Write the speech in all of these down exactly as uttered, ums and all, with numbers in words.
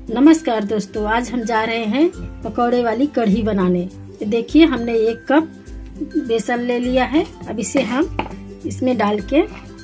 नमस्कार दोस्तों, आज हम जा रहे हैं पकौड़े वाली कढ़ी बनाने। देखिए हमने एक कप बेसन ले लिया है। अब इसे हम इसमें डाल के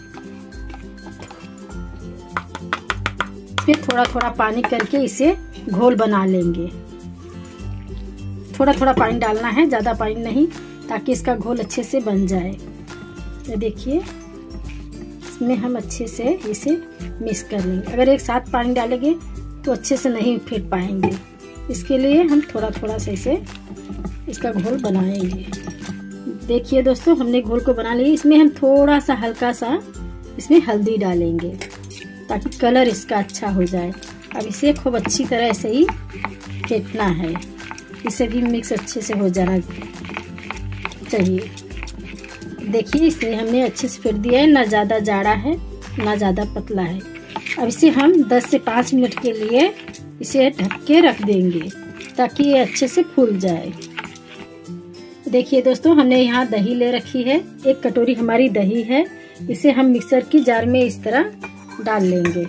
फिर थोड़ा थोड़ा पानी करके इसे घोल बना लेंगे। थोड़ा थोड़ा पानी डालना है, ज़्यादा पानी नहीं, ताकि इसका घोल अच्छे से बन जाए। तो देखिए इसमें हम अच्छे से इसे मिक्स कर लेंगे। अगर एक साथ पानी डालेंगे तो अच्छे से नहीं फेंट पाएंगे, इसके लिए हम थोड़ा थोड़ा से इसे इसका घोल बनाएंगे। देखिए दोस्तों, हमने घोल को बना लिया। इसमें हम थोड़ा सा हल्का सा इसमें हल्दी डालेंगे ताकि कलर इसका अच्छा हो जाए। अब इसे खूब अच्छी तरह से ही फेंटना है, इसे भी मिक्स अच्छे से हो जाना चाहिए। देखिए इसे हमने अच्छे से फेंट दिया है, ना ज़्यादा जाड़ा है ना ज़्यादा पतला है। अब इसे हम दस से पाँच मिनट के लिए इसे ढक के रख देंगे ताकि ये अच्छे से फूल जाए। देखिए दोस्तों, हमने यहाँ दही ले रखी है। एक कटोरी हमारी दही है। इसे हम मिक्सर की जार में इस तरह डाल लेंगे।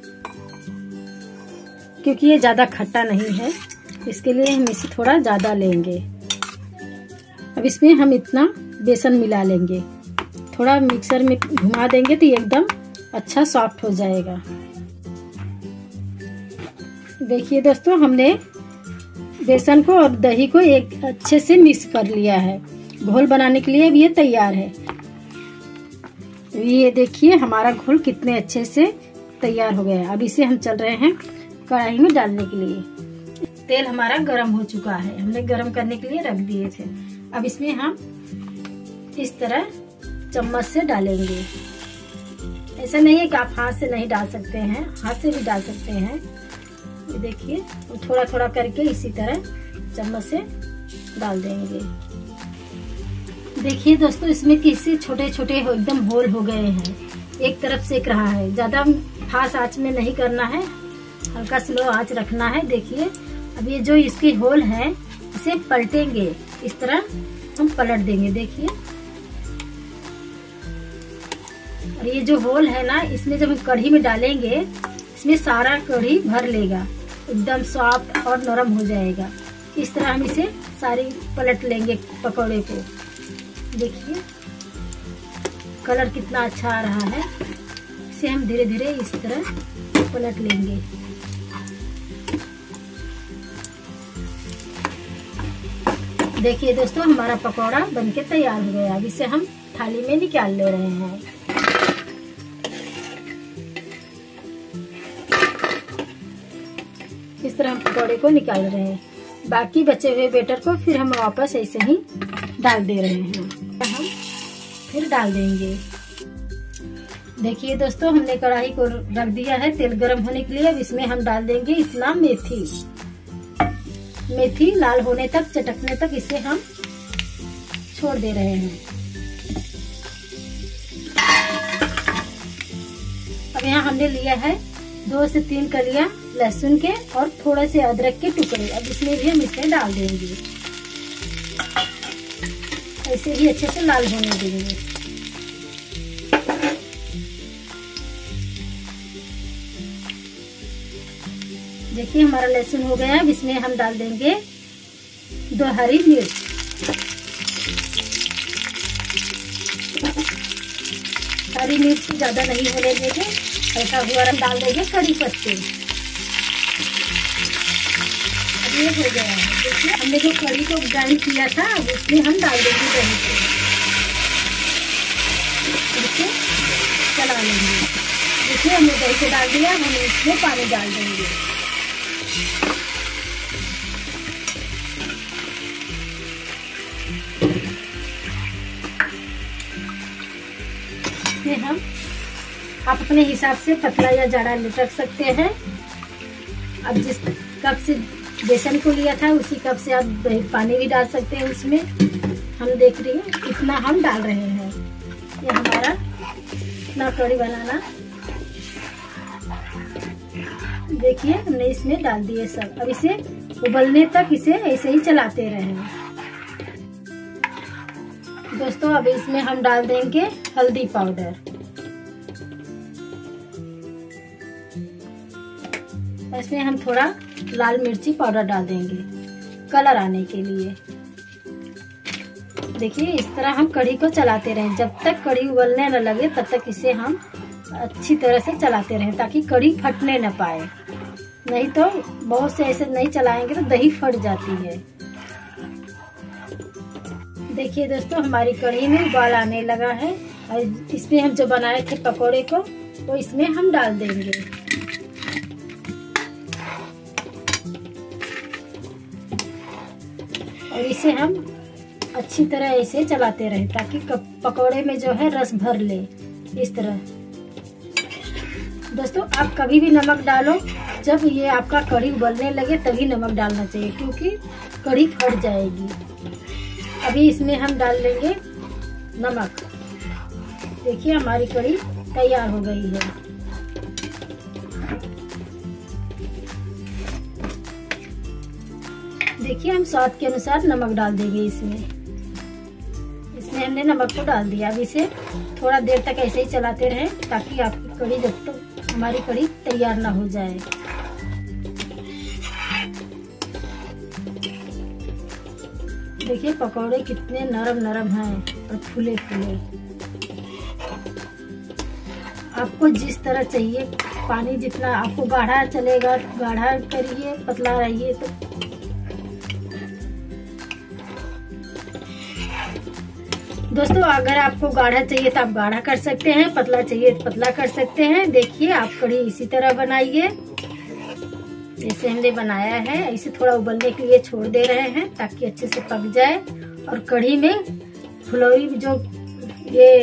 क्योंकि ये ज़्यादा खट्टा नहीं है, इसके लिए हम इसे थोड़ा ज़्यादा लेंगे। अब इसमें हम इतना बेसन मिला लेंगे, थोड़ा मिक्सर में घुमा देंगे तो ये एकदम अच्छा सॉफ्ट हो जाएगा। देखिए दोस्तों, हमने बेसन को और दही को एक अच्छे से मिक्स कर लिया है। घोल बनाने के लिए अब ये तैयार है। ये देखिए हमारा घोल कितने अच्छे से तैयार हो गया है। अब इसे हम चल रहे हैं कढ़ाई में डालने के लिए। तेल हमारा गर्म हो चुका है, हमने गर्म करने के लिए रख दिए थे। अब इसमें हम इस तरह चम्मच से डालेंगे। ऐसा नहीं है कि आप हाथ से नहीं डाल सकते हैं, हाथ से भी डाल सकते हैं। ये देखिए थोड़ा थोड़ा करके इसी तरह चम्मच से डाल देंगे। देखिए दोस्तों, इसमें किसी छोटे छोटे एकदम होल हो गए हैं। एक तरफ सेक रहा है, ज्यादा फास्ट आंच में नहीं करना है, हल्का स्लो आंच रखना है। देखिए अब ये जो इसके होल है इसे पलटेंगे, इस तरह हम पलट देंगे। देखिए और ये जो होल है ना, इसमें जब हम कढ़ी में डालेंगे इसमें सारा कढ़ी भर लेगा, एकदम सॉफ्ट और नरम हो जाएगा। इस तरह हम इसे सारी पलट लेंगे पकौड़े को। देखिए कलर कितना अच्छा आ रहा है। इसे हम धीरे धीरे इस तरह पलट लेंगे। देखिए दोस्तों, हमारा पकौड़ा बनके तैयार हो गया। अब इसे हम थाली में निकाल ले रहे हैं। इस तरह हम पकौड़े को निकाल रहे हैं। बाकी बचे हुए बेटर को फिर हम वापस ऐसे ही डाल दे रहे हैं। हम फिर डाल देंगे। देखिए दोस्तों, हमने कढ़ाई को रख दिया है तेल गरम होने के लिए। अब इसमें हम डाल देंगे इतना मेथी। मेथी लाल होने तक, चटकने तक इसे हम छोड़ दे रहे हैं। अब यहाँ हमने लिया है दो से तीन कलियां लहसुन के और थोड़े से अदरक के टुकड़े। अब इसमें भी हम इसे डाल देंगे, ऐसे ही अच्छे से लाल होने देंगे। देखिए हमारा लहसुन हो गया। अब इसमें हम डाल देंगे दो हरी मिर्च। हरी मिर्च ज्यादा नहीं होने देंगे, हल्का हुआ डाल देंगे कड़ी पत्ते। अब ये हो गया है। देखिए हमने जो कड़ी को ग्राइंड किया था अब उसमें हम डाल देंगे दही को। इसे चला लेंगे। देखिए हमने दही को डाल दिया, हम इसमें पानी डाल देंगे। इसमें हम आप अपने हिसाब से पतला या जाड़ा रख सकते हैं। अब जिस कप से बेसन को लिया था उसी कप से आप पानी भी डाल सकते हैं। उसमें हम देख रही हैं इतना हम डाल रहे हैं। ये हमारा इतना कढ़ी बनाना। देखिए हमने इसमें डाल दिए सब। अब इसे उबलने तक इसे ऐसे ही चलाते रहें। दोस्तों अब इसमें हम डाल देंगे हल्दी पाउडर। इसमें हम थोड़ा लाल मिर्ची पाउडर डाल देंगे कलर आने के लिए। देखिए इस तरह हम कढ़ी को चलाते रहें, जब तक कढ़ी उबलने न लगे तब तक इसे हम अच्छी तरह से चलाते रहें ताकि कढ़ी फटने न पाए। नहीं तो बहुत से ऐसे नहीं चलाएंगे तो दही फट जाती है। देखिए दोस्तों हमारी कढ़ी में उबाल आने लगा है और इसमें हम जो बनाए थे पकोड़े को वो इसमें हम डाल देंगे। और इसे हम अच्छी तरह ऐसे चलाते रहें ताकि पकोड़े में जो है रस भर ले। इस तरह दोस्तों आप कभी भी नमक डालो, जब ये आपका कढ़ी उबलने लगे तभी नमक डालना चाहिए क्योंकि कढ़ी फट जाएगी। अभी इसमें हम डाल लेंगे नमक। देखिए हमारी कढ़ी तैयार हो गई है। देखिए हम स्वाद के अनुसार नमक डाल देंगे इसमें। इसमें हमने नमक को डाल दिया। अब इसे थोड़ा देर तक ऐसे ही चलाते रहें ताकि आपकी कढ़ी जब तक तो हमारी कढ़ी तैयार ना हो जाए। देखिए पकौड़े कितने नरम नरम हैं और फूले फूले। आपको जिस तरह चाहिए, पानी जितना आपको गाढ़ा चलेगा गाढ़ा करिए, पतला रहिए तो। दोस्तों अगर आपको गाढ़ा चाहिए तो आप गाढ़ा कर सकते हैं, पतला चाहिए तो पतला कर सकते हैं। देखिए आप कढ़ी इसी तरह बनाइए जैसे हमने बनाया है। इसे थोड़ा उबलने के लिए छोड़ दे रहे हैं ताकि अच्छे से पक जाए और कढ़ी में फुलौरी जो ये।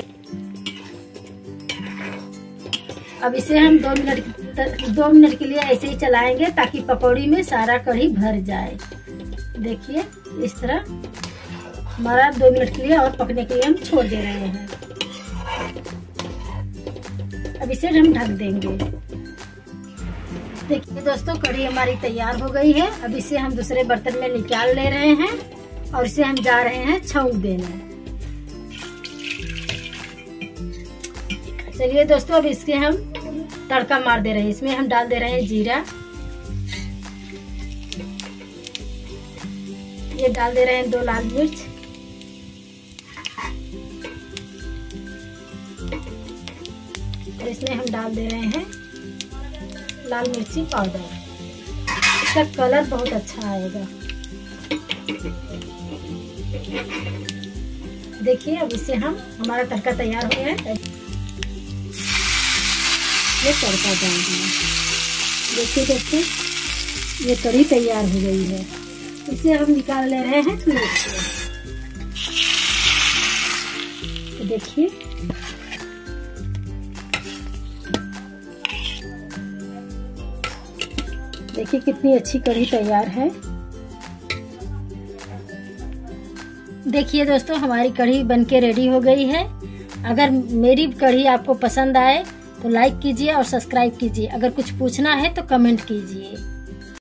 अब इसे हम दो मिनट दो मिनट के लिए ऐसे ही चलाएंगे ताकि पकौड़ी में सारा कढ़ी भर जाए। देखिए इस तरह हमारा दो मिनट के लिए और पकने के लिए हम छोड़ दे रहे हैं। अब इसे हम ढक देंगे। देखिए दोस्तों कढ़ी हमारी तैयार हो गई है। अब इसे हम दूसरे बर्तन में निकाल ले रहे हैं और इसे हम जा रहे हैं छौंक देने। चलिए दोस्तों अब इसके हम तड़का मार दे रहे हैं। इसमें हम डाल दे रहे हैं जीरा, ये डाल दे रहे हैं दो लाल मिर्च, और इसमें हम डाल दे रहे हैं लाल मिर्ची पाउडर। इसका कलर बहुत अच्छा आएगा। देखिए अब इसे हम हमारा तड़का तैयार हो गया है। ये तड़का डाल दिया। देखिए दोस्तों ये कढ़ी तैयार हो गई है। इसे हम निकाल ले रहे हैं प्लेट से। तो देखिए देखिए कितनी अच्छी कढ़ी तैयार है। देखिए दोस्तों हमारी कढ़ी बनके रेडी हो गई है। अगर मेरी कढ़ी आपको पसंद आए तो लाइक कीजिए और सब्सक्राइब कीजिए। अगर कुछ पूछना है तो कमेंट कीजिए।